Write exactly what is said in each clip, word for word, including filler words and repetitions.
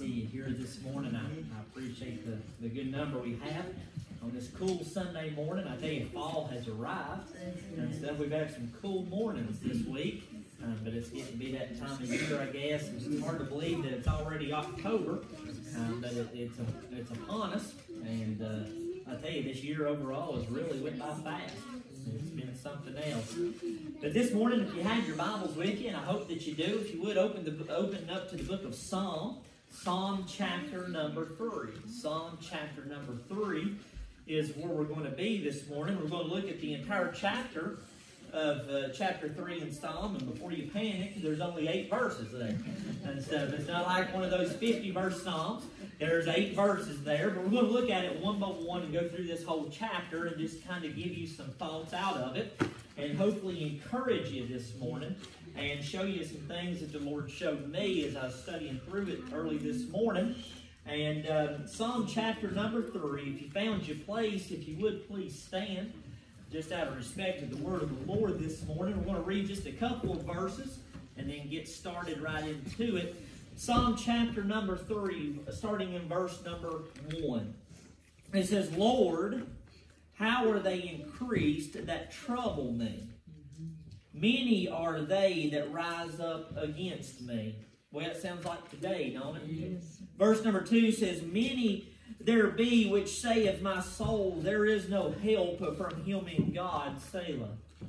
see you here this morning. I, I appreciate the, the good number we have on this cool Sunday morning. I tell you, fall has arrived and stuff. We've had some cool mornings this week, um, but it's getting to be that time of year, I guess. It's hard to believe that it's already October, um, but it, it's a, it's upon us. And uh, I tell you, this year overall has really went by fast. It's been something else. But this morning, if you have your Bibles with you, and I hope that you do, if you would open the open up to the book of Psalm, Psalm chapter number three. Psalm chapter number three is where we're going to be this morning. We're going to look at the entire chapter of uh, chapter three in Psalm, and before you panic, there's only eight verses there. And so it's not like one of those fifty verse Psalms. There's eight verses there, but we're going to look at it one by one and go through this whole chapter and just kind of give you some thoughts out of it and hopefully encourage you this morning and show you some things that the Lord showed me as I was studying through it early this morning. And uh, Psalm chapter number three, if you found your place, if you would please stand, just out of respect to the word of the Lord this morning. We're going to read just a couple of verses and then get started right into it. Psalm chapter number three, starting in verse number one. It says, Lord, how are they increased that trouble me? Many are they that rise up against me. Well, it sounds like today, don't it? Yes. Verse number two says, Many there be which say of my soul, there is no help from him in God, Selah.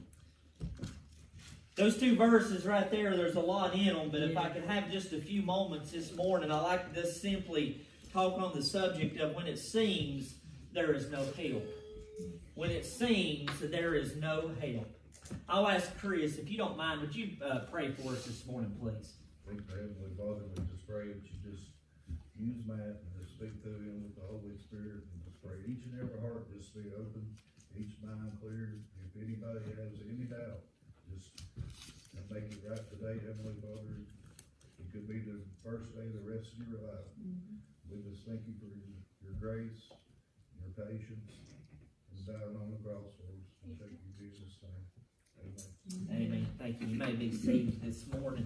Those two verses right there, there's a lot in them, but if I could have just a few moments this morning, I'd like to just simply talk on the subject of when it seems there is no help. When it seems that there is no help. I'll ask Chris, if you don't mind, would you uh, pray for us this morning, please? Thank you, Heavenly Father. We just pray that you just use Matt and just speak to him with the Holy Spirit, and just pray each and every heart just be open, each mind cleared. If anybody has any doubt, just make it right today, Heavenly Father. It could be the first day of the rest of your life. Mm-hmm. We just thank you for your, your grace, your patience, and dying on the cross for us. We thank you in Jesus' name. Amen. Amen. Thank you. You may be seated this morning.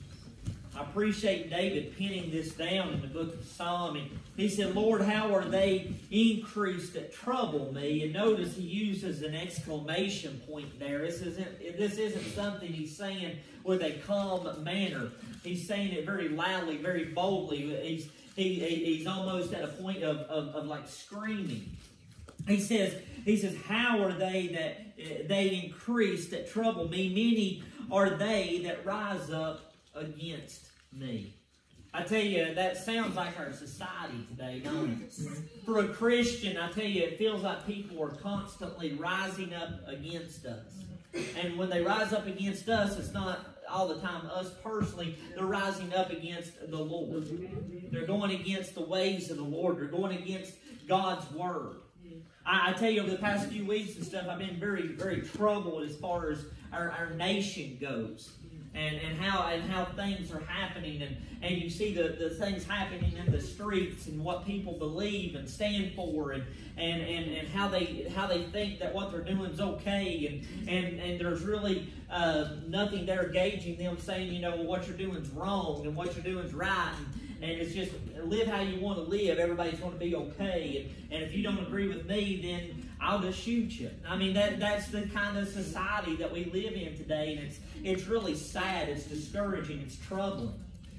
I appreciate David penning this down in the book of Psalm. And he said, Lord, how are they increased that trouble me? And notice he uses an exclamation point there. This isn't, this isn't something he's saying with a calm manner. He's saying it very loudly, very boldly. He's, he, he's almost at a point of, of, of like screaming. He says, he says, how are they that they increase that trouble me? Many are they that rise up against me. I tell you, that sounds like our society today, don't it? For a Christian, I tell you, it feels like people are constantly rising up against us. And when they rise up against us, it's not all the time us personally. They're rising up against the Lord. They're going against the ways of the Lord. They're going against God's Word. I, I tell you, over the past few weeks and stuff, I've been very, very troubled as far as our, our nation goes. And, and how and how things are happening, and, and you see the, the things happening in the streets and what people believe and stand for, and and, and, and how they how they think that what they're doing is okay, and and, and there's really uh, nothing there gauging them, saying, you know, well, what you're doing is wrong and what you're doing is right, and, and it's just live how you want to live. Everybody's going to be okay, and, and if you don't agree with me, then I'll just shoot you. I mean, that that's the kind of society that we live in today, and it's it's really sad, it's discouraging, it's troubling.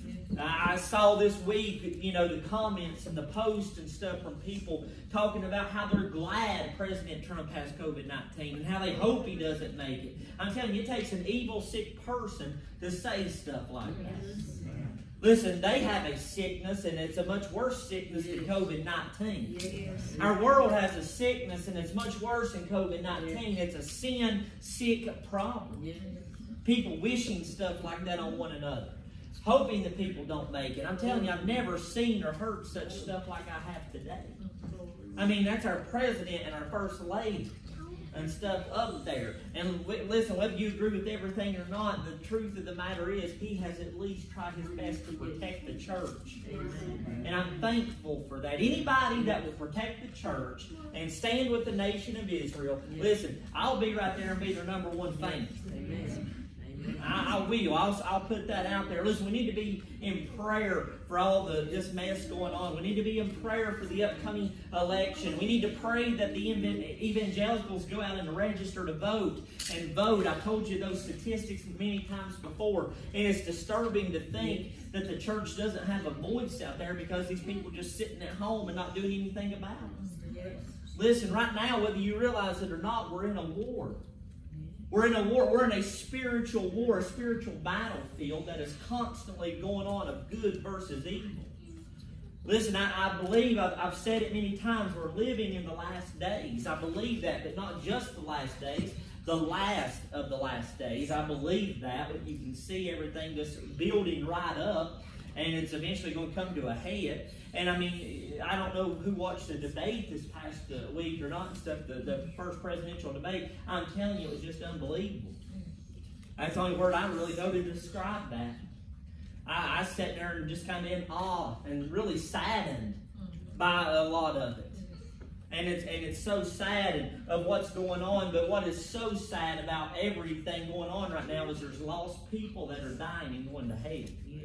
I saw this week, you know, the comments and the posts and stuff from people talking about how they're glad President Trump has COVID nineteen and how they hope he doesn't make it. I'm telling you, it takes an evil, sick person to say stuff like that. Listen, they have a sickness, and it's a much worse sickness than COVID nineteen. Yes. Our world has a sickness, and it's much worse than COVID nineteen. It's a sin-sick problem. Yes. People wishing stuff like that on one another, hoping that people don't make it. I'm telling you, I've never seen or heard such stuff like I have today. I mean, that's our president and our first lady and stuff up there. And listen, whether you agree with everything or not, the truth of the matter is he has at least tried his best to protect the church. Amen. And I'm thankful for that. Anybody that will protect the church and stand with the nation of Israel, listen, I'll be right there and be their number one fan. Amen. I, I will. I'll, I'll put that out there. Listen, we need to be in prayer for all the this mess going on. We need to be in prayer for the upcoming election. We need to pray that the evangelicals go out and register to vote and vote. I told you those statistics many times before, and it's disturbing to think that the church doesn't have a voice out there because these people are just sitting at home and not doing anything about it. Yes. Listen, right now, whether you realize it or not, we're in a war. We're in a war. We're in a spiritual war, a spiritual battlefield that is constantly going on of good versus evil. Listen, I, I believe, I've, I've said it many times, we're living in the last days. I believe that, but not just the last days, the last of the last days. I believe that, but you can see everything just building right up, and it's eventually going to come to a head. And I mean, I don't know who watched the debate this past uh, week or not and stuff, the, the first presidential debate. I'm telling you, it was just unbelievable. That's the only word I really know to describe that. I, I sat there and just kind of in awe and really saddened by a lot of it. And it's, and it's so sad of what's going on, but what is so sad about everything going on right now is there's lost people that are dying and going to hell.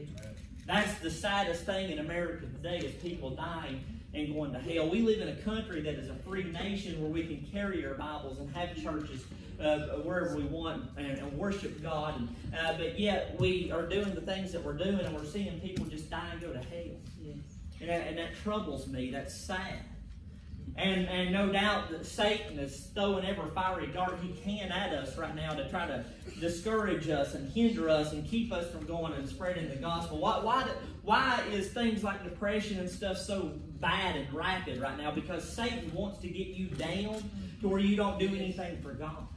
That's the saddest thing in America today is people dying and going to hell. We live in a country that is a free nation where we can carry our Bibles and have churches uh, wherever we want and, and worship God. And, uh, but yet we are doing the things that we're doing and we're seeing people just die and go to hell. Yes. And, that, and that troubles me. That's sad. And, and no doubt that Satan is throwing every fiery dart he can at us right now to try to discourage us and hinder us and keep us from going and spreading the gospel. Why, why, do, why is things like depression and stuff so bad and rapid right now? Because Satan wants to get you down to where you don't do anything for God.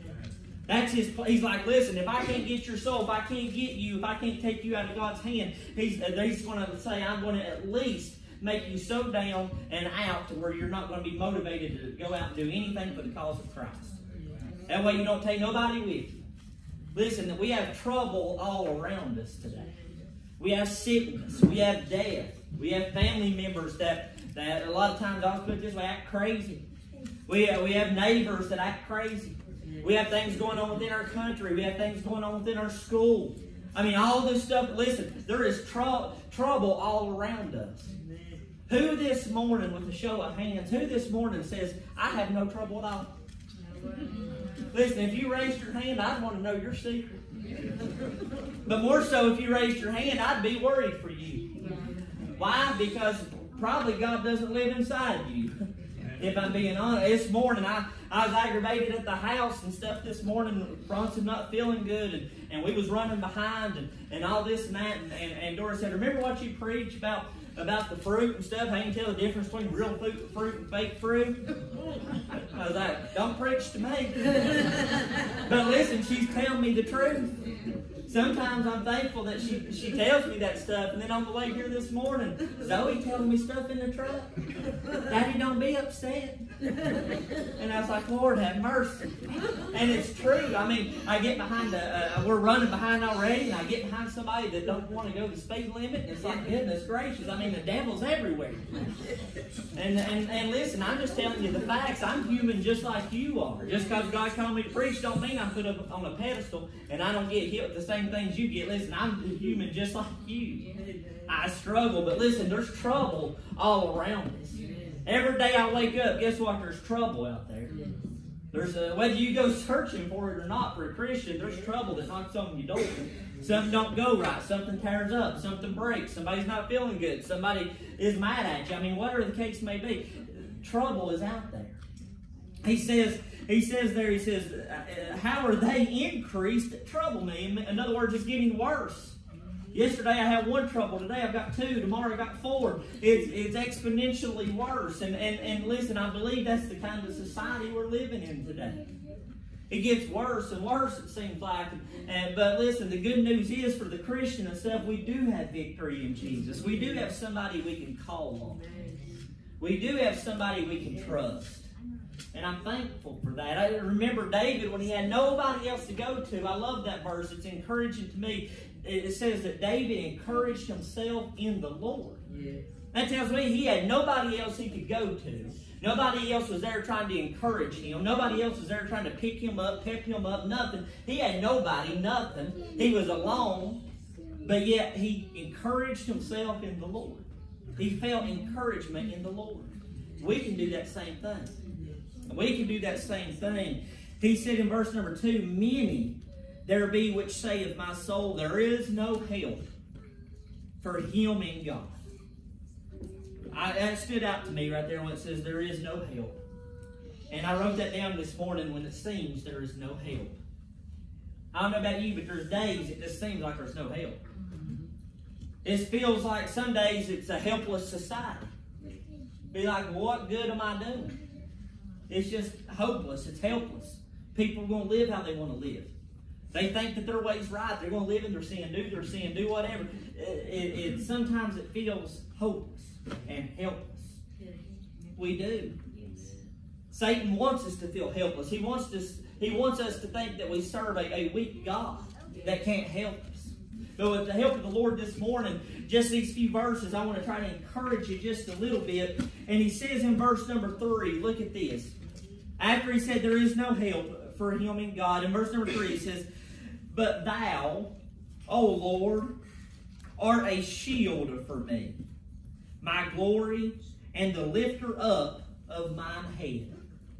That's his. He's like, listen, if I can't get your soul, if I can't get you, if I can't take you out of God's hand, he's, he's going to say, I'm going to at least make you so down and out to where you're not going to be motivated to go out and do anything for the cause of Christ. That way you don't take nobody with you. Listen, that we have trouble all around us today. We have sickness. We have death. We have family members that, that a lot of times, I'll put it this way, act crazy. We have, we have neighbors that act crazy. We have things going on within our country. We have things going on within our school. I mean, all this stuff. Listen, there is tr- trouble all around us. Who this morning, with a show of hands, who this morning says, I have no trouble at all? Listen, if you raised your hand, I'd want to know your secret. But more so, if you raised your hand, I'd be worried for you. Why? Because probably God doesn't live inside you. If I'm being honest, this morning I, I was aggravated at the house and stuff this morning. Bronson not feeling good, and, and we was running behind and, and all this and that. And, and, and Dora said, remember what you preached about about the fruit and stuff? How you can tell the difference between real fruit, fruit and fake fruit? I was like, don't preach to me. But listen, she's telling me the truth. Sometimes I'm thankful that she, she tells me that stuff, and then on the way here this morning, Zoe telling me stuff in the truck. Daddy, don't be upset. And I was like, Lord, have mercy. And it's true. I mean, I get behind, the, uh, we're running behind already, and I get behind somebody that don't want to go the speed limit, and it's like, goodness gracious, I mean, the devil's everywhere. And, and, and listen, I'm just telling you the facts. I'm human just like you are. Just because God called me to preach don't mean I'm put up on a pedestal, and I don't get hit with the same things you get. Listen, I'm human just like you. I struggle, but listen, there's trouble all around us. Every day I wake up, guess what? There's trouble out there. There's a, whether you go searching for it or not, for a Christian, there's trouble that knocks on your door. Something don't go right. Something tears up. Something breaks. Somebody's not feeling good. Somebody is mad at you. I mean, whatever the case may be, trouble is out there. He says, he says there, he says, how are they increased that trouble me? In other words, it's getting worse. Yesterday I had one trouble. Today I've got two. Tomorrow I've got four. It's, it's exponentially worse. And, and, and listen, I believe that's the kind of society we're living in today. It gets worse and worse, it seems like. And, but listen, the good news is for the Christian and stuff, we do have victory in Jesus. We do have somebody we can call on. We do have somebody we can trust. And I'm thankful for that. I remember David when he had nobody else to go to. I love that verse. It's encouraging to me. It says that David encouraged himself in the Lord. Yes. That tells me he had nobody else he could go to. Nobody else was there trying to encourage him. Nobody else was there trying to pick him up, pep him up, nothing. He had nobody, nothing. He was alone, but yet he encouraged himself in the Lord. He felt encouragement in the Lord. We can do that same thing. We can do that same thing. He said in verse number two, many there be which say of my soul, there is no help for him in God. I, that stood out to me right there when it says there is no help. And I wrote that down this morning when it seems there is no help. I don't know about you, but there's days it just seems like there's no help. It feels like some days it's a helpless society. Be like, what good am I doing? It's just hopeless. It's helpless. People are going to live how they want to live. They think that their way's right. They're going to live in their sin, do their sin, do whatever. It, it, it, sometimes it feels hopeless and helpless. We do. Satan wants us to feel helpless. He wants us, he wants us to think that we serve a, a weak God that can't help us. But with the help of the Lord this morning, just these few verses, I want to try to encourage you just a little bit. And he says in verse number three, look at this. After he said there is no help for him in God, in verse number three he says, but thou, O Lord, art a shield for me, my glory, and the lifter up of mine head.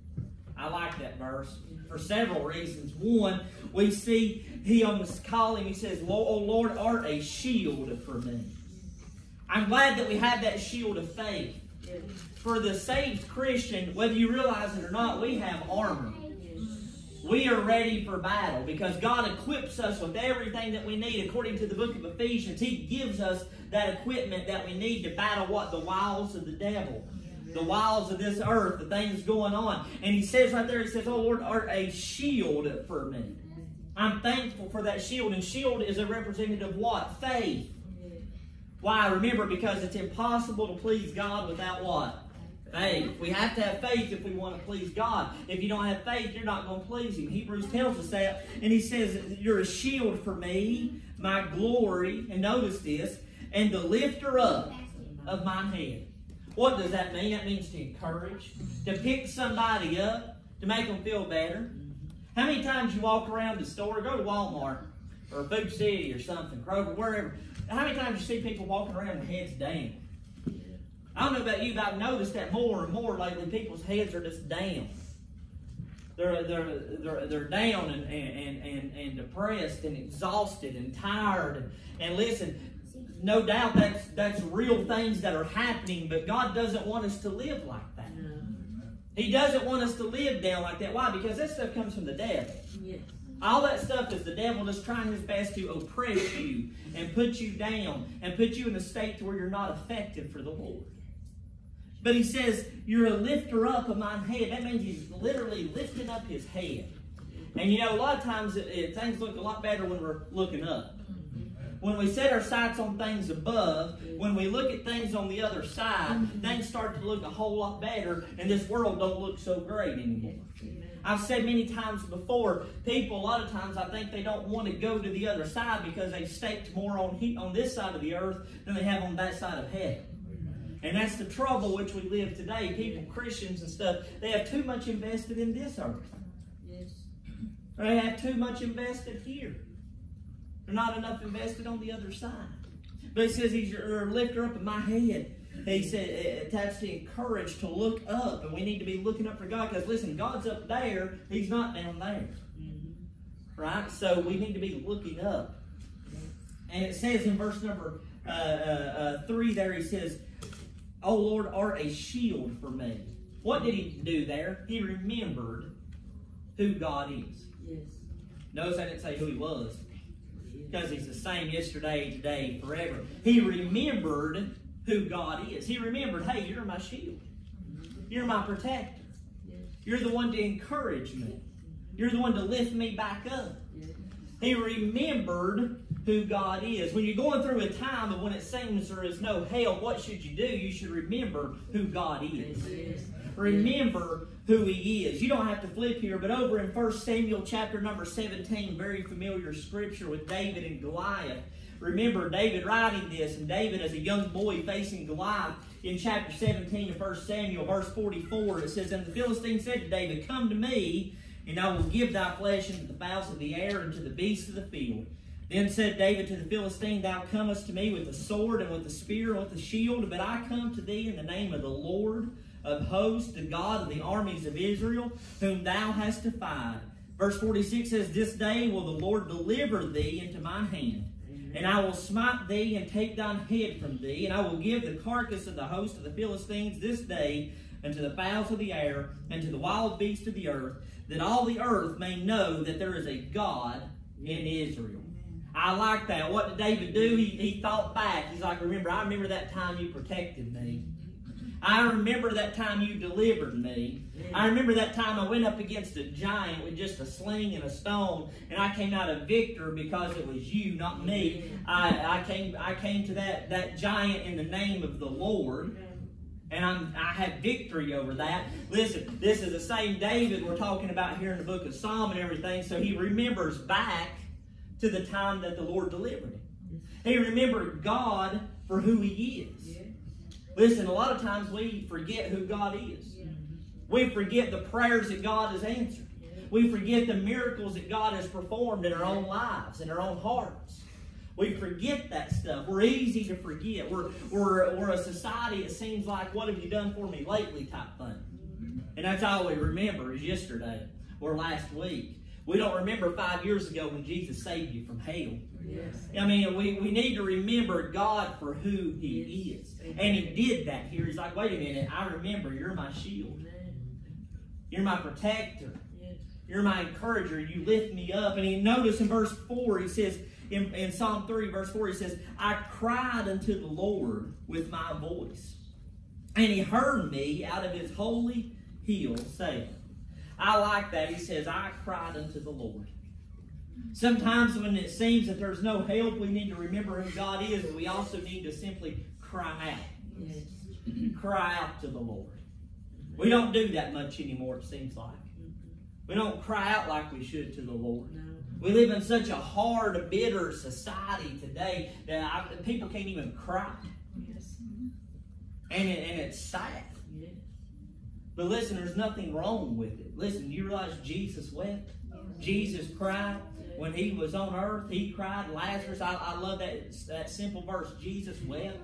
I like that verse for several reasons. One, we see him calling, he says, O Lord, art a shield for me. I'm glad that we have that shield of faith. For the saved Christian, whether you realize it or not, we have armor. We are ready for battle because God equips us with everything that we need. According to the book of Ephesians, He gives us that equipment that we need to battle what? The wiles of the devil. The wiles of this earth, the things going on. And He says right there, He says, oh Lord, art a shield for me. I'm thankful for that shield. And shield is a representative of what? Faith. Why? Remember, because it's impossible to please God without what? Faith. We have to have faith if we want to please God. If you don't have faith, you're not going to please Him. Hebrews tells us that. And he says, you're a shield for me, my glory, and notice this, and the lifter up of mine head. What does that mean? That means to encourage, to pick somebody up, to make them feel better. How many times you walk around the store, go to Walmart, or Food City or something, Kroger, wherever. How many times you see people walking around with heads down? I don't know about you, but I've noticed that more and more lately. People's heads are just down. They're they're they're, they're down and, and, and, and depressed and exhausted and tired. And, and listen, no doubt that's that's real things that are happening, but God doesn't want us to live like that. He doesn't want us to live down like that. Why? Because that stuff comes from the devil. Yes. All that stuff is the devil just trying his best to oppress you and put you down and put you in a state to where you're not effective for the Lord. But he says, you're a lifter up of mine head. That means he's literally lifting up his head. And you know, a lot of times it, it, things look a lot better when we're looking up. When we set our sights on things above, when we look at things on the other side, things start to look a whole lot better, and this world don't look so great anymore. I've said many times before, people a lot of times I think they don't want to go to the other side because they've staked more on, he, on this side of the earth than they have on that side of heaven. And that's the trouble which we live today. People, Christians and stuff, they have too much invested in this earth. Yes. They have too much invested here. There's not enough invested on the other side. But it says he's a lifter up of my head. He said that's to encourage to look up. And we need to be looking up for God. Because listen, God's up there. He's not down there. Mm-hmm. Right? So we need to be looking up. And it says in verse number uh, uh, uh, three there, he says, O Lord, art a shield for me. What did he do there? He remembered who God is. Yes. Notice I didn't say who he was. Because he's the same yesterday, today, forever. He remembered who God is. He remembered, hey, you're my shield. You're my protector. You're the one to encourage me. You're the one to lift me back up. He remembered who God is. When you're going through a time of when it seems there is no help, what should you do? You should remember who God is. Remember who He is. You don't have to flip here, but over in First Samuel chapter number seventeen, very familiar scripture with David and Goliath. remember David writing this, and David as a young boy facing Goliath in chapter seventeen of First Samuel, verse forty-four, it says, "And the Philistine said to David, Come to me, and I will give thy flesh unto the fowls of the air and to the beasts of the field. Then said David to the Philistine, Thou comest to me with the sword and with the spear and with the shield, but I come to thee in the name of the Lord of hosts, the God of the armies of Israel, whom thou hast defied." Verse forty-six says, "This day will the Lord deliver thee into mine hand. And I will smite thee and take thine head from thee, and I will give the carcass of the host of the Philistines this day unto the fowls of the air and to the wild beasts of the earth, that all the earth may know that there is a God in Israel." I like that. What did David do? He, he thought back. He's like, remember, I remember that time you protected me. I remember that time you delivered me. I remember that time I went up against a giant with just a sling and a stone, and I came out a victor because it was you, not me. I, I came I came to that, that giant in the name of the Lord, and I'm, I had victory over that. Listen, this is the same David we're talking about here in the book of Psalm and everything, so he remembers back to the time that the Lord delivered him. He remembered God for who He is. Listen, a lot of times we forget who God is. We forget the prayers that God has answered. We forget the miracles that God has performed in our own lives, in our own hearts. We forget that stuff. We're easy to forget. We're, we're, we're a society that seems like, what have you done for me lately type thing. And that's all we remember is yesterday or last week. We don't remember five years ago when Jesus saved you from hell. Yes. I mean, we, we need to remember God for who He is. And He did that here. He's like, wait a minute, I remember you're my shield. You're my protector. You're my encourager. You lift me up. And he notice in verse four, he says, in, in Psalm three, verse four, he says, "I cried unto the Lord with my voice, and He heard me out of His holy hill, saying." I like that. He says, "I cried unto the Lord." Sometimes when it seems that there's no help, we need to remember who God is, but we also need to simply cry out. Yes. Cry out to the Lord. We don't do that much anymore, it seems like. We don't cry out like we should to the Lord. We live in such a hard, bitter society today that I, people can't even cry. Yes. And, it, and it's sad. Yes. But listen, there's nothing wrong with it. Listen, you realize Jesus wept? Jesus cried. When He was on earth, He cried. Lazarus, I, I love that, that simple verse. Jesus wept.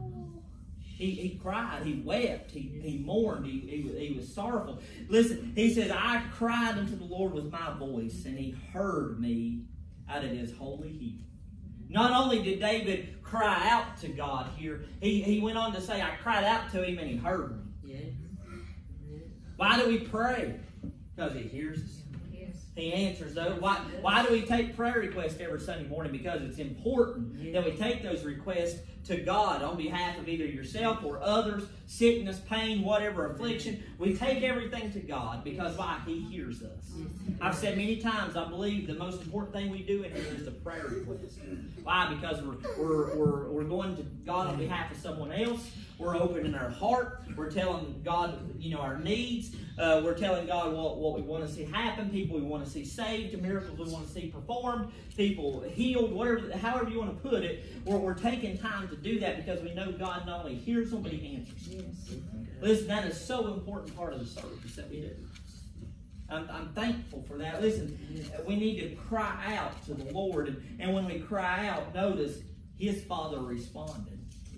He, he cried. He wept. He, he mourned. He, he, he was sorrowful. Listen, he says, "I cried unto the Lord with my voice, and He heard me out of His holy hill." Not only did David cry out to God here, he, he went on to say, "I cried out to Him, and He heard me." Yeah. Why do we pray? Because He hears us. He answers those. Why, why do we take prayer requests every Sunday morning? Because it's important yeah. that we take those requests to God on behalf of either yourself or others, sickness, pain, whatever affliction. We take everything to God because why? He hears us. I've said many times, I believe the most important thing we do in here is the prayer request. Why? Because we're, we're, we're, we're going to God on behalf of someone else. We're opening our heart. We're telling God, you know, our needs. Uh, we're telling God what, what we want to see happen, people we want to see saved, miracles we want to see performed, people healed, whatever, however you want to put it. We're, we're taking time to do that because we know God not only hears them, but He answers them. Yes. Listen, that is so important part of the service that we do. I'm, I'm thankful for that. Listen, we need to cry out to the Lord. And, and when we cry out, notice His Father responded.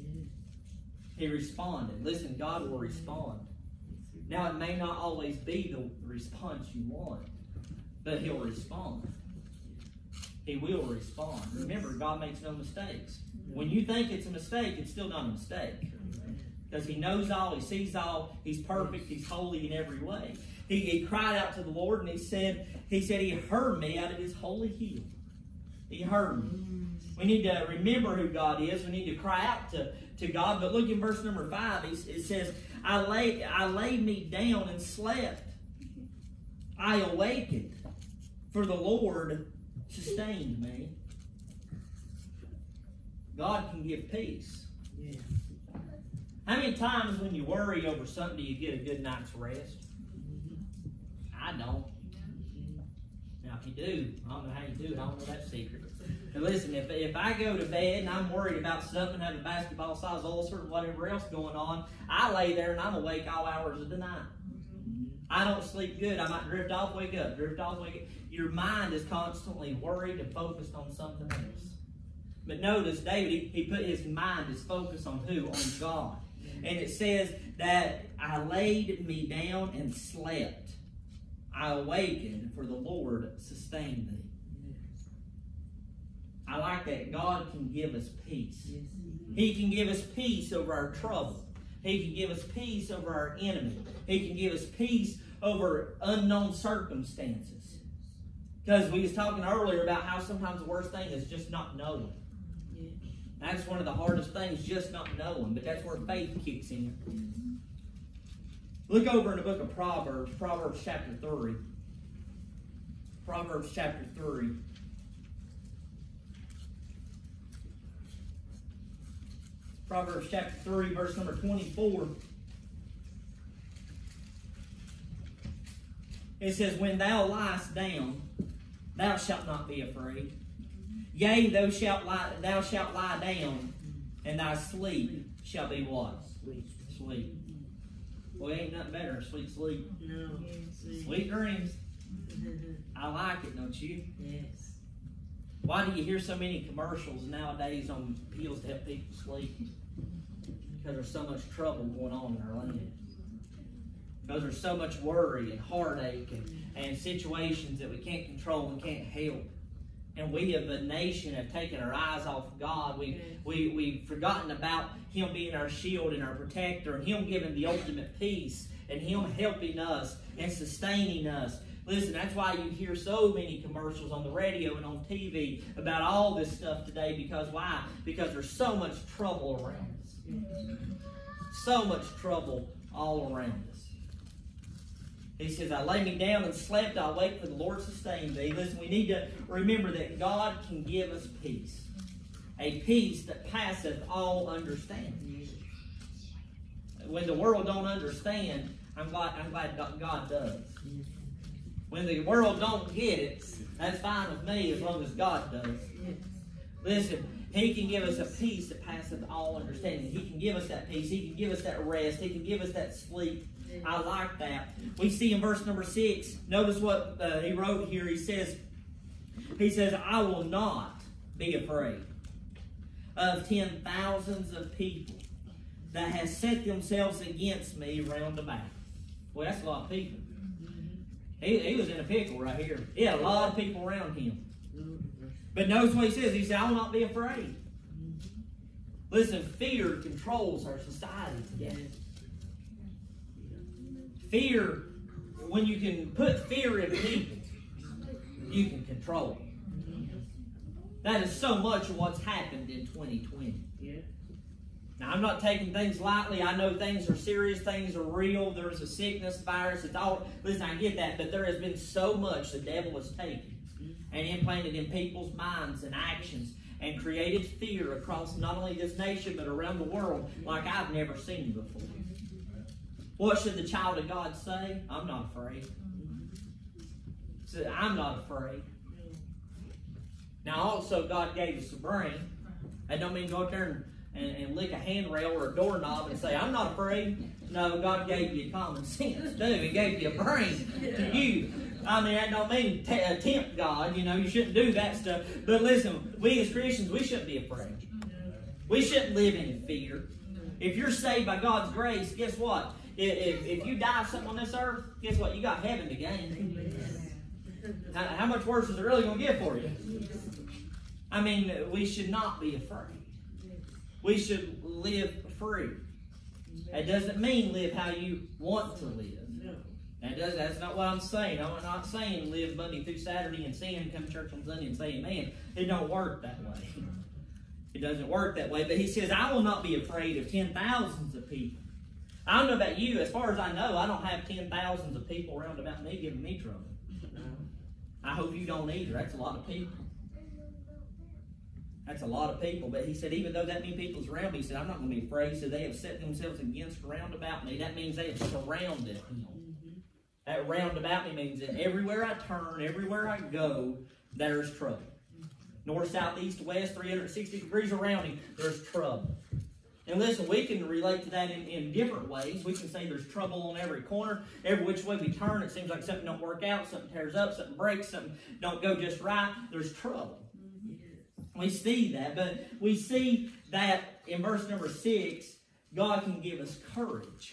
He responded. Listen, God will respond. Now, it may not always be the response you want, but He'll respond. He will respond. Remember, God makes no mistakes. When you think it's a mistake, it's still not a mistake. Because He knows all, He sees all, He's perfect, He's holy in every way. He, he cried out to the Lord and he said, he said, He heard me out of His holy hill. He heard me. We need to remember who God is. We need to cry out to, to God. But look in verse number five. It says, I lay, I laid me down and slept. I awakened, for the Lord sustained me. God can give peace. Yeah. How many times when you worry over something do you get a good night's rest? I don't. Now, if you do, I don't know how you do it. I don't know that secret. And listen, if, if I go to bed and I'm worried about something, have a basketball-sized ulcer and whatever else going on, I lay there and I'm awake all hours of the night. I don't sleep good. I might drift off, wake up, drift off, wake up. Your mind is constantly worried and focused on something else. But notice, David, he, he put his mind, his focus on who? On God. And it says that I laid me down and slept. I awakened, for the Lord sustained me. I like that. God can give us peace. He can give us peace over our trouble. He can give us peace over our enemy. He can give us peace over unknown circumstances. Because we was talking earlier about how sometimes the worst thing is just not knowing. That's one of the hardest things, just not knowing. But that's where faith kicks in. Look over in the book of Proverbs, Proverbs chapter three. Proverbs chapter three. Proverbs chapter three, verse number twenty-four. It says, when thou liest down, thou shalt not be afraid. Yea, thou shalt lie, thou shalt lie down, and thy sleep shall be what? Sweet sleep. Well, ain't nothing better than sweet sleep. No. Sweet dreams. I like it, don't you? Yes. Why do you hear so many commercials nowadays on pills to help people sleep? Because there's so much trouble going on in our land. Because there's so much worry and heartache and, and situations that we can't control and can't help. And we as a nation have taken our eyes off of God. We, we, we've forgotten about Him being our shield and our protector, and Him giving the ultimate peace, and Him helping us and sustaining us. Listen, that's why you hear so many commercials on the radio and on T V about all this stuff today. Because why? Because there's so much trouble around us. So much trouble all around us. He says, I lay me down and slept, I wake for the Lord sustained thee. Listen, we need to remember that God can give us peace. A peace that passeth all understanding. When the world don't understand, I'm glad, I'm glad God does. When the world don't get it, that's fine with me as long as God does. Listen, He can give us a peace that passeth all understanding. He can give us that peace. He can give us that rest. He can give us that sleep. I like that. We see in verse number six, notice what uh, he wrote here. He says, he says, I will not be afraid of ten thousands of people that have set themselves against me round about. Well, that's a lot of people. He, he was in a pickle right here. He had a lot of people around him. But notice what he says. He said, I will not be afraid. Listen, fear controls our society today. Fear, when you can put fear in people, you can control it. That is so much of what's happened in twenty twenty. Now, I'm not taking things lightly. I know things are serious. Things are real. There's a sickness, virus. It's all. Listen, I get that. But there has been so much the devil has taken and implanted in people's minds and actions and created fear across not only this nation but around the world like I've never seen before. What should the child of God say? I'm not afraid. So I'm not afraid. Now, also, God gave us a brain. That don't mean go out there and, and, and lick a handrail or a doorknob and say, I'm not afraid. No, God gave you common sense, too. He gave you a brain to use. I mean, that don't mean t- tempt God. You know, you shouldn't do that stuff. But listen, we as Christians, we shouldn't be afraid. We shouldn't live in fear. If you're saved by God's grace, guess what? If, if you die of something on this earth, guess what? You got heaven to gain. How, how much worse is it really going to get for you? I mean, we should not be afraid. We should live free. That doesn't mean live how you want to live. That does, that's not what I'm saying. I'm not saying live Monday through Saturday and sin, come to church on Sunday and say amen. It don't work that way. It doesn't work that way. But he says, I will not be afraid of ten thousands of people. I don't know about you. As far as I know, I don't have ten thousands of people around about me giving me trouble. I hope you don't either. That's a lot of people. That's a lot of people. But he said, even though that many people's around me, he said, I'm not going to be afraid. He said, they have set themselves against round about me. That means they have surrounded him. That round about me means that everywhere I turn, everywhere I go, there's trouble. North, south, east, west, three hundred sixty degrees around him, there's trouble. And listen, we can relate to that in, in different ways. We can say there's trouble on every corner. Every which way we turn, it seems like something don't work out, something tears up, something breaks, something don't go just right. There's trouble. We see that, but we see that in verse number six, God can give us courage.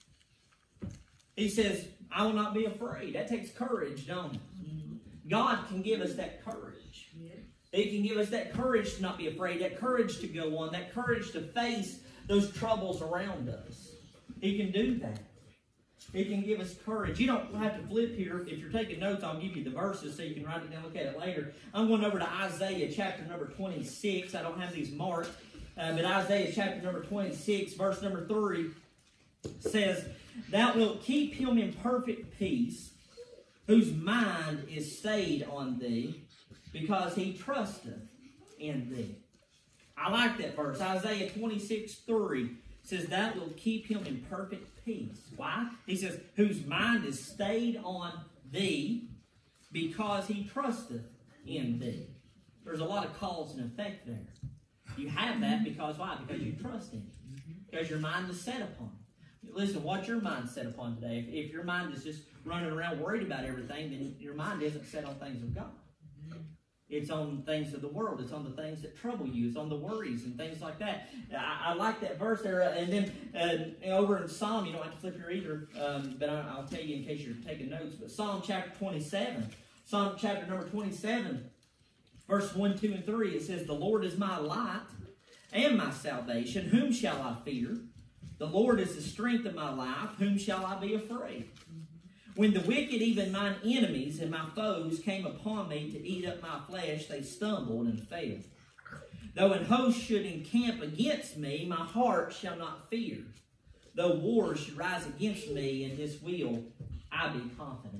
He says, I will not be afraid. That takes courage, don't it? God can give us that courage. He can give us that courage to not be afraid, that courage to go on, that courage to face those troubles around us. He can do that. He can give us courage. You don't have to flip here. If you're taking notes, I'll give you the verses so you can write it down and look at it later. I'm going over to Isaiah chapter number twenty-six. I don't have these marked. Uh, but Isaiah chapter number twenty-six, verse number three says, Thou wilt keep him in perfect peace, whose mind is stayed on thee, because he trusteth in thee. I like that verse. Isaiah twenty-six, three says, Thou wilt keep him in perfect peace. Why? He says, whose mind is stayed on thee, because he trusteth in thee. There's a lot of cause and effect there. You have that because why? Because you trust him. Because your mind is set upon it. Listen, what's your mind set upon today? If, if your mind is just running around worried about everything, then your mind isn't set on things of God. It's on things of the world. It's on the things that trouble you. It's on the worries and things like that. I, I like that verse there. And then uh, over in Psalm, you don't have to flip here either, um, but I, I'll tell you in case you're taking notes. But Psalm chapter twenty-seven, Psalm chapter number twenty-seven, verse one, two, and three, it says, The Lord is my light and my salvation. Whom shall I fear? The Lord is the strength of my life. Whom shall I be afraid? When the wicked, even mine enemies and my foes, came upon me to eat up my flesh, they stumbled and fell. Though an host should encamp against me, my heart shall not fear. Though war should rise against me, in this will I be confident.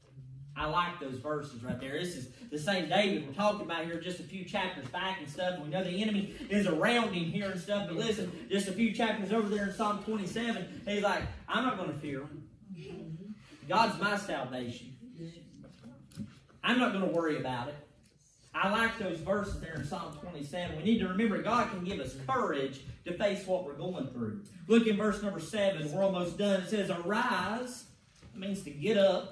I like those verses right there. This is the same David we're talking about here just a few chapters back and stuff. And we know the enemy is around him here and stuff. But listen, just a few chapters over there in Psalm twenty-seven, he's like, I'm not going to fear him. God's my salvation. I'm not going to worry about it. I like those verses there in Psalm twenty-seven. We need to remember God can give us courage to face what we're going through. Look in verse number seven. We're almost done. It says, Arise. It means to get up.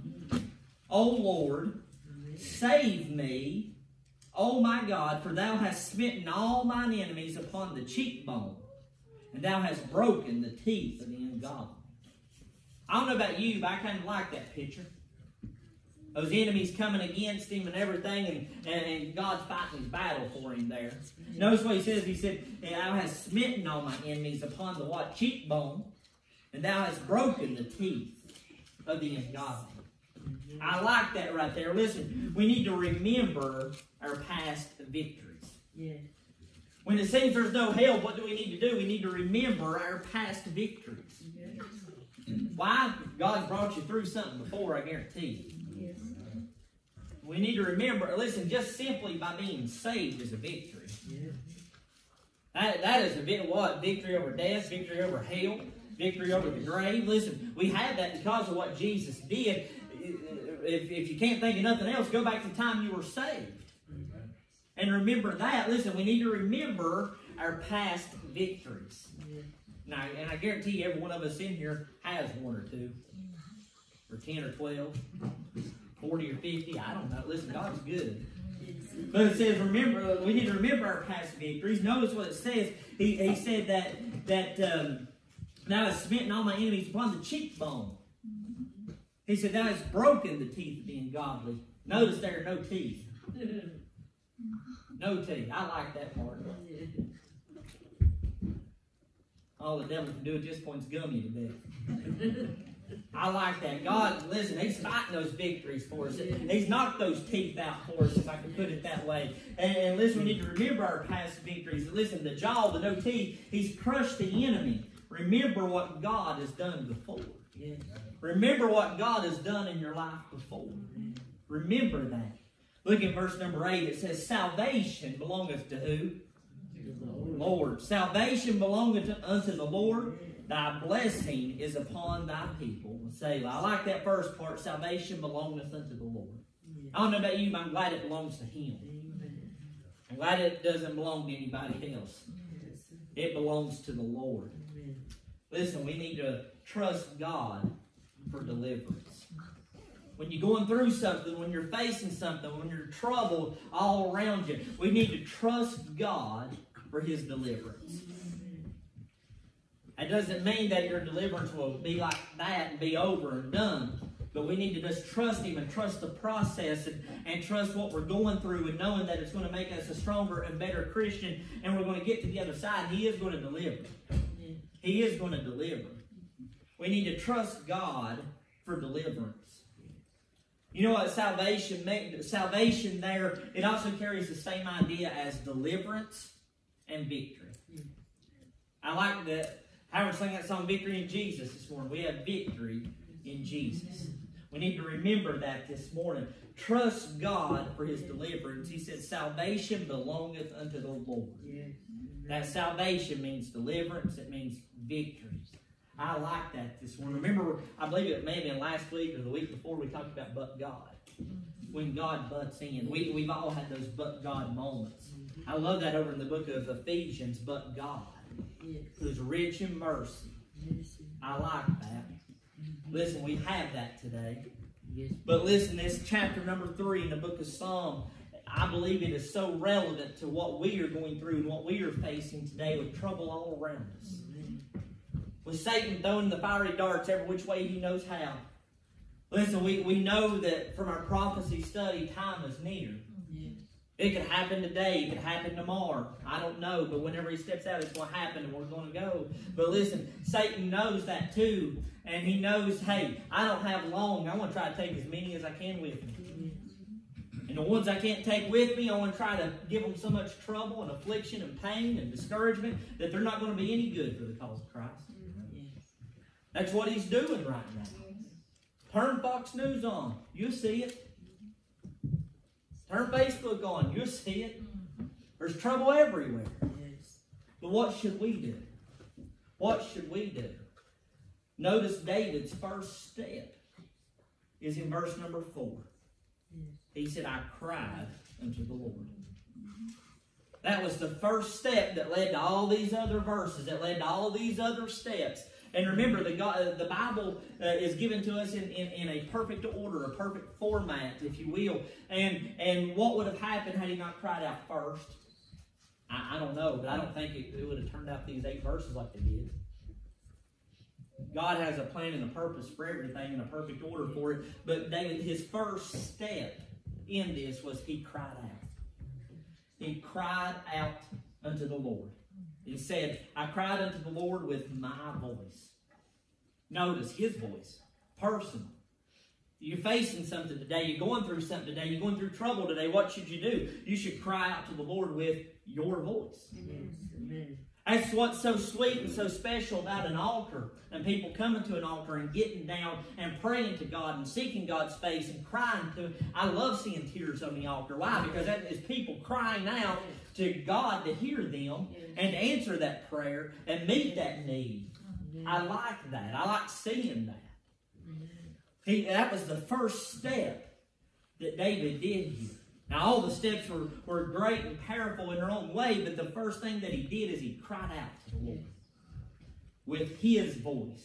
O Lord, save me. O my God, for thou hast smitten all mine enemies upon the cheekbone, and thou hast broken the teeth of the ungodly. I don't know about you, but I kind of like that picture. Those enemies coming against him and everything, and, and, and God's fighting his battle for him there. Notice what he says. He said, Thou hast smitten all my enemies upon the what? Cheekbone, and thou hast broken the teeth of the ungodly. I like that right there. Listen, we need to remember our past victories. Yeah. When it seems there's no help, what do we need to do? We need to remember our past victories. Yes. Why? God brought you through something before, I guarantee you. Yes. We need to remember, listen, just simply by being saved is a victory. Yes. That, that is a bit what? Victory over death, victory over hell, victory over the grave. Listen, we have that because of what Jesus did. If, if you can't think of nothing else, go back to the time you were saved. Amen. And remember that. Listen, we need to remember our past victories. Yeah. Now, and I guarantee you every one of us in here has one or two. Or ten or twelve. forty or fifty. I don't know. Listen, God's good. But it says, remember, we need to remember our past victories. Notice what it says. He, he said that, that um, thou hast smitten all my enemies upon the cheekbone. He said, Thou hast broken the teeth of the ungodly. Notice there are no teeth. No teeth. I like that part. All the devil can do at this point is gum you to death. I like that. God, listen, He's fighting those victories for us. He's knocked those teeth out for us, if I can put it that way. And, and listen, we need to remember our past victories. Listen, the jaw, the no teeth, He's crushed the enemy. Remember what God has done before. Yeah. Remember what God has done in your life before. Remember that. Look at verse number eight. It says, Salvation belongeth to who? To the Lord. Lord. Salvation belongeth unto the Lord. Thy blessing is upon thy people. Selah. I like that first part. Salvation belongeth unto the Lord. I don't know about you, but I'm glad it belongs to Him. glad it doesn't belong to anybody else. It belongs to the Lord. Listen, we need to trust God for deliverance. When you're going through something, when you're facing something, when you're troubled all around you, we need to trust God for His deliverance. That doesn't mean that your deliverance will be like that and be over and done. But we need to just trust Him and trust the process and, and trust what we're going through and knowing that it's going to make us a stronger and better Christian and we're going to get to the other side. He is going to deliver. He is going to deliver. We need to trust God for deliverance. You know what salvation means? Salvation there, it also carries the same idea as deliverance and victory. I like that. Howard sang that song, Victory in Jesus, this morning. We have victory in Jesus. We need to remember that this morning. Trust God for His deliverance. He said, salvation belongeth unto the Lord. That salvation means deliverance. It means victory. I like that this morning. Remember, I believe it may have been last week or the week before we talked about but God. When God butts in. We, we've all had those but God moments. I love that over in the book of Ephesians, but God, who's rich in mercy. I like that. Listen, we have that today. But listen, this chapter number three in the book of Psalm, I believe it is so relevant to what we are going through and what we are facing today with trouble all around us. With Satan throwing the fiery darts every which way he knows how. Listen, we, we know that from our prophecy study, time is near. It could happen today. It could happen tomorrow. I don't know. But whenever he steps out, it's going to happen and we're going to go. But listen, Satan knows that too. And he knows, hey, I don't have long. I want to try to take as many as I can with me. And the ones I can't take with me, I want to try to give them so much trouble and affliction and pain and discouragement that they're not going to be any good for the cause of Christ. That's what he's doing right now. Turn Fox News on. You'll see it. Turn Facebook on. You'll see it. There's trouble everywhere. But what should we do? What should we do? Notice David's first step is in verse number four. He said, I cried unto the Lord. That was the first step that led to all these other verses, that led to all these other steps. And remember, the, God, the Bible uh, is given to us in, in, in a perfect order, a perfect format, if you will. And, and what would have happened had he not cried out first? I, I don't know, but I don't think it, it would have turned out these eight verses like they did. God has a plan and a purpose for everything and a perfect order for it. But David, his first step in this was he cried out. He cried out unto the Lord. He said, I cried unto the Lord with my voice. Notice his voice. Personal. You're facing something today. You're going through something today. You're going through trouble today. What should you do? You should cry out to the Lord with your voice. Amen. That's what's so sweet and so special about an altar. And people coming to an altar and getting down and praying to God and seeking God's face and crying to Him. I love seeing tears on the altar. Why? Because that is people crying out to God to hear them and answer that prayer and meet that need. I like that. I like seeing that. He, that was the first step that David did here. Now, all the steps were, were great and powerful in their own way, but the first thing that he did is he cried out to the Lord with his voice.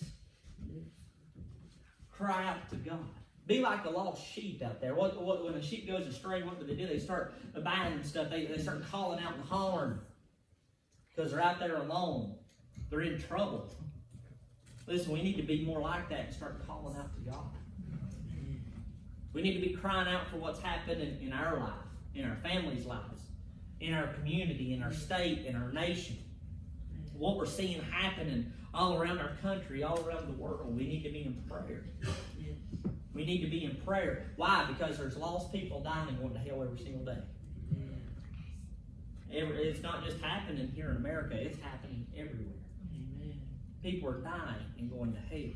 Cry out to God. Be like a lost sheep out there. What, what, when a sheep goes astray, what do they do? They start abandoning stuff. They, they start calling out and hollering because they're out there alone. They're in trouble. Listen, we need to be more like that and start calling out to God. We need to be crying out for what's happening in our life, in our families' lives, in our community, in our state, in our nation. What we're seeing happening all around our country, all around the world. We need to be in prayer. We need to be in prayer. Why? Because there's lost people dying and going to hell every single day. It's not just happening here in America. It's happening everywhere. People are dying and going to hell.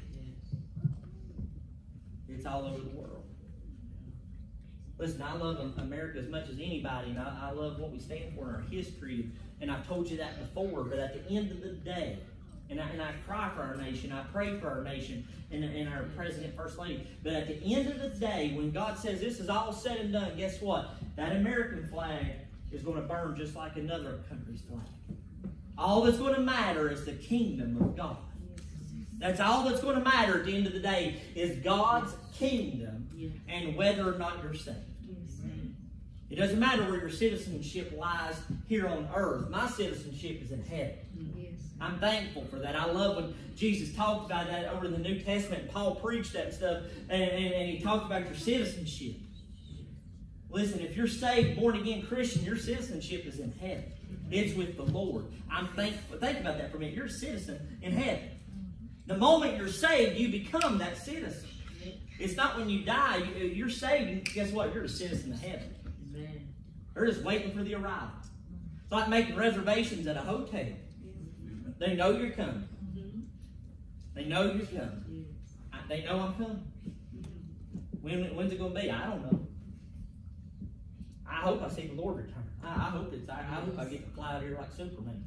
It's all over the world. Listen, I love America as much as anybody, and I, I love what we stand for in our history, and I've told you that before, but at the end of the day, and I, and I cry for our nation, I pray for our nation, and, and our President, First Lady, but at the end of the day, when God says this is all said and done, guess what? That American flag is going to burn just like another country's flag. All that's going to matter is the kingdom of God. That's all that's going to matter at the end of the day is God's kingdom and whether or not you're saved. It doesn't matter where your citizenship lies here on earth. My citizenship is in heaven. I'm thankful for that. I love when Jesus talked about that over in the New Testament. Paul preached that stuff, and, and, and he talked about your citizenship. Listen, if you're saved, born-again Christian, your citizenship is in heaven. It's with the Lord. I'm thankful. Think about that for a minute. You're a citizen in heaven. The moment you're saved, you become that citizen. It's not when you die. You, you're saved, and guess what? You're a citizen of heaven. They're just waiting for the arrival. It's like making reservations at a hotel. They know you're coming. They know you're coming. They know I'm coming. When, when's it going to be? I don't know. I hope I see the Lord return. I, I hope it's. I, I hope I get to fly out here like Superman.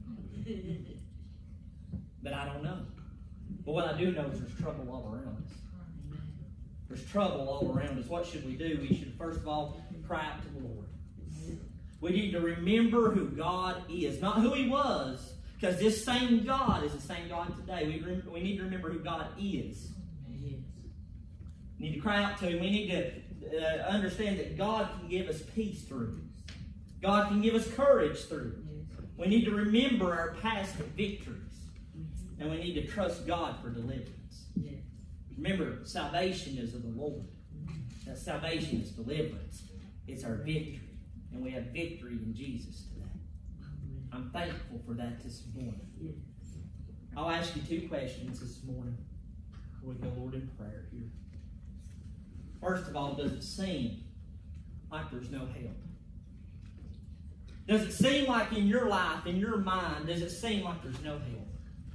But I don't know. But what I do know is there's trouble all around us. There's trouble all around us. What should we do? We should first of all cry out to the Lord. We need to remember who God is, not who He was, because this same God is the same God today. We, rem we need to remember who God is. We need to cry out to Him. We need to uh, understand that God can give us peace through. God can give us courage through. We need to remember our past victories. And we need to trust God for deliverance. Remember, salvation is of the Lord. That salvation is deliverance. It's our victory. And we have victory in Jesus today. I'm thankful for that this morning. I'll ask you two questions this morning before we go, Lord, in prayer here. First of all, does it seem like there's no help? Does it seem like in your life, in your mind, does it seem like there's no help?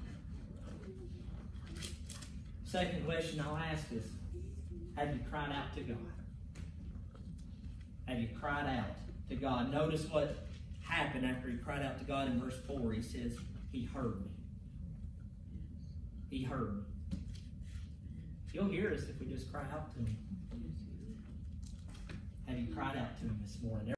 Second question I'll ask is, have you cried out to God? Have you cried out to God? Notice what happened after he cried out to God in verse four. He says, He heard me. He heard me. He'll hear us if we just cry out to Him. Have you cried out to Him this morning?